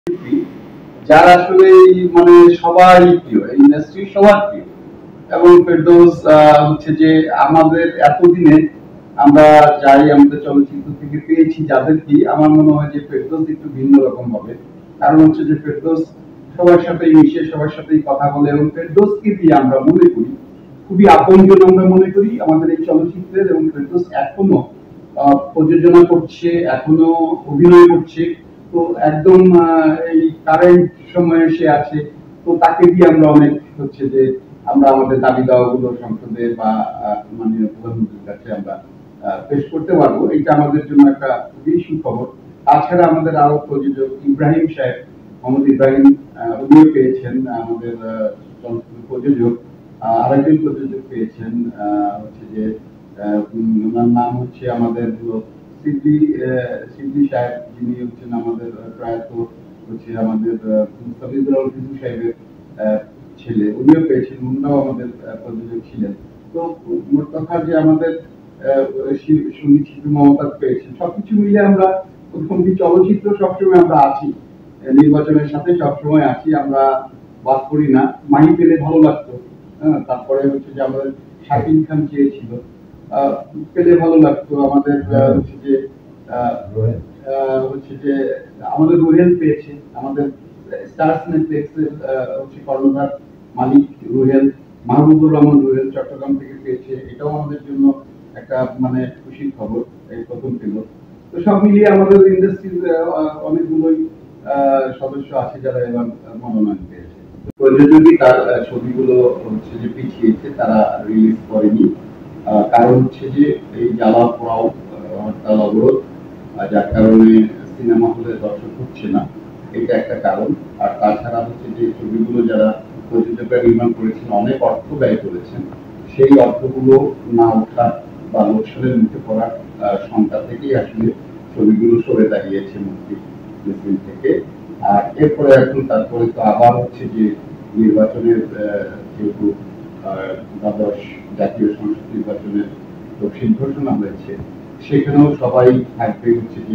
যার আসলে মানে সবাই প্রিয়, এই ইন্ডাস্ট্রি সবার প্রিয়। এবং ফেরদৌস হচ্ছে যে আমাদের এতদিনে আমরা যাই আমাদের চলচ্চিত্র থেকে পেয়েছি যাদেরকে, আমার মনে হয় যে ফেরদৌস একটু ভিন্ন রকম হবে। কারণ হচ্ছে যে ফেরদৌস সবার সাথেই মিশে, সবার সাথেই কথা বলে, এবং ফেরদৌসকে দিয়ে আমরা মনে করি খুবই আপনজন আমরা মনে করি আমাদের এই চলচ্চিত্রের। এবং ফেরদৌস এখনো প্রযোজনা করছে, এখনো অভিনয় করছে। তো একদম এই কারেন্ট সময়ে সে আছে। তো তাকে দিয়ে আমরা অনেক হচ্ছে যে আমরা আমাদের দাবি দাওয়া গুলো সংসদে বা মাননীয় প্রধানমন্ত্রীর কাছে আমরা পেশ করতে পারবো। এটা আমাদের জন্য একটা খুবই সুখবর। তাছাড়া আমাদের আরো প্রযোজক ইব্রাহিম সাহেব, মোহাম্মদ ইব্রাহিম, উনিও পেয়েছেন আমাদের চলচ্চিত্র প্রযোজক। আরেকজন প্রযোজক পেয়েছেন হচ্ছে যে ওনার নাম হচ্ছে আমাদের সিদ্দি সিদ্দি সাহেব, যিনি হচ্ছেন আমাদের প্রয়াত হচ্ছে আমাদের মুস্তাফিজুর ফিজু সাহেবের ছেলে, উনিও পেয়েছেন, উনিও আমাদের প্রযোজক ছিলেন। তো মোট কথা যে আমাদের সঙ্গীত শিল্পী মমতাজ পেয়েছেন। সবকিছু মিলে আমরা সঙ্গীত চলচ্চিত্র সবসময় আমরা আছি, নির্বাচনের সাথে সবসময় আছি, আমরা বাদ করি না। মাহি পেলে ভালো লাগতো, তারপরে হচ্ছে যে আমাদের শাকিল খান চেয়েছিল, পেলে ভালো লাগতো আমাদের হচ্ছে যে হচ্ছে যে আমাদের রুহেল পেয়েছে, আমাদের স্টার সিনেপ্লেক্সের হচ্ছে কর্ণধার মালিক রুহেল, মাহবুবুর রহমান রুহেল চট্টগ্রাম থেকে পেয়েছে। এটাও আমাদের জন্য একটা মানে খুশির খবর, এই প্রথম পেল। তো সব মিলিয়ে আমাদের ইন্ডাস্ট্রির অনেকগুলোই সদস্য আছে যারা এবার মনোনয়ন পেয়েছে। প্রযোজকই তার ছবিগুলো হচ্ছে যে পিছিয়েছে, তারা রিলিজ করেনি। কারণ হচ্ছে যে এই জ্বালা পোড়াও, হরতাল অবরোধ, যার কারণে সিনেমা হলে দর্শক হচ্ছে না, এটা একটা কারণ। আর তাছাড়া হচ্ছে যে ছবিগুলো যারা প্রযোজকরা নির্মাণ করেছেন অনেক অর্থ ব্যয় করেছেন, সেই অর্থগুলো না ওঠা বা লোকসানের মুখে পড়ার সংখ্যা থেকেই আসলে ছবিগুলো সরে দাঁড়িয়েছে মুক্তি মিছিল থেকে। আর এরপরে এখন তারপরে তো আবার হচ্ছে যে নির্বাচনের যেহেতু দ্বাদশ জাতীয় সংসদ নির্বাচনের তফসিল ঘোষণা হয়েছে, সেখানেও সবাই থাকবে হচ্ছে যে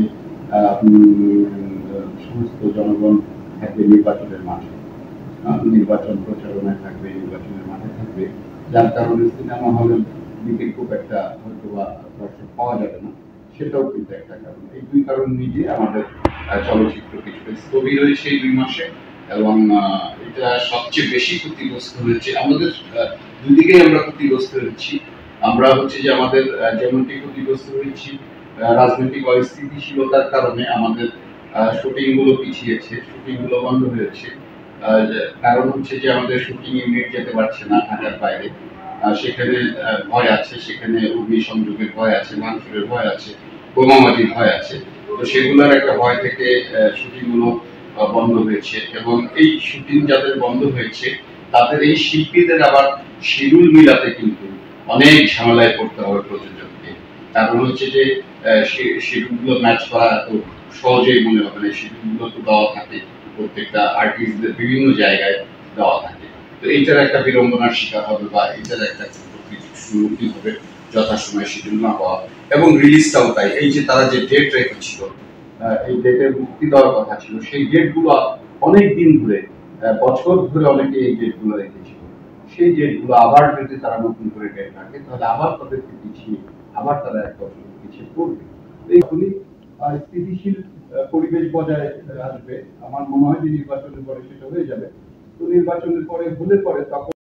সমস্ত জনগণ থাকবে নির্বাচনের মাঠে, নির্বাচন প্রচারণায় থাকবে, নির্বাচনের মাঠে থাকবে। যার কারণে সিনেমা হলের দিকে খুব একটা হয়তো বা দর্শক পাওয়া যাবে না, সেটাও কিন্তু একটা কারণ। এই দুই কারণ মিলিয়ে আমাদের চলচ্চিত্র কিছুটা স্থবির হয়েছে এই 2 মাসে। এবং এটা সবচেয়ে বেশি ক্ষতিগ্রস্ত হয়েছে আমাদের, দুদিকেই আমরা ক্ষতিগ্রস্ত হয়েছি। আমরা হচ্ছে যে আমাদের যেমনটি ক্ষতিগ্রস্ত হয়েছি রাজনৈতিক অস্থিতিশীলতার কারণে আমাদের শুটিং গুলো পিছিয়েছে, শুটিং গুলো বন্ধ হয়েছে। কারণ হচ্ছে যে আমাদের শুটিং ইউনিট যেতে পারছে না ঢাকার বাইরে, সেখানে ভয় আছে, সেখানে অগ্নিসংযোগের ভয় আছে, ভাঙচুরের ভয় আছে, বোমাবাজির ভয় আছে। তো সেগুলোর একটা ভয় থেকে শুটিং গুলো বন্ধ হয়েছে। এবং এই শুটিং যাদের বন্ধ হয়েছে তাদের এই শিল্পীদের আবার শিডিউল মিলাতে কিন্তু অনেক ঝামেলায় পড়তে হবে প্রযোজককে। কারণ হচ্ছে যে শিডিউল গুলো ম্যাচ করা এত সহজেই মনে হবে না, শিডিউল গুলো তো দেওয়া থাকে প্রত্যেকটা আর্টিস্টদের বিভিন্ন জায়গায় দেওয়া থাকে। তো এইটার একটা বিড়ম্বনার শিকার হবে বা এইটার একটা সম্মুখীন হবে যথাসময়ে শিডিউল না পাওয়া। এবং রিলিজটাও তাই, এই যে তারা যে ডেট রেখেছিল, এই ডেটে মুক্তি দেওয়ার কথা ছিল, সেই ডেট গুলো অনেক দিন ধরে, বছর ধরে অনেকে এই ডেট গুলো রেখেছিল। সেই ডেট গুলো আবার যদি তারা নতুন করে ডেট রাখে, তাহলে আবার তাদেরকে পিছিয়ে, আবার তারা এক বছর পিছিয়ে পড়বে। এইগুলি স্থিতিশীল পরিবেশ বজায় আসবে। আমার মনে হয় যে নির্বাচনের পরে সেটা হয়ে যাবে। তো নির্বাচনের পরে হলে পরে তখন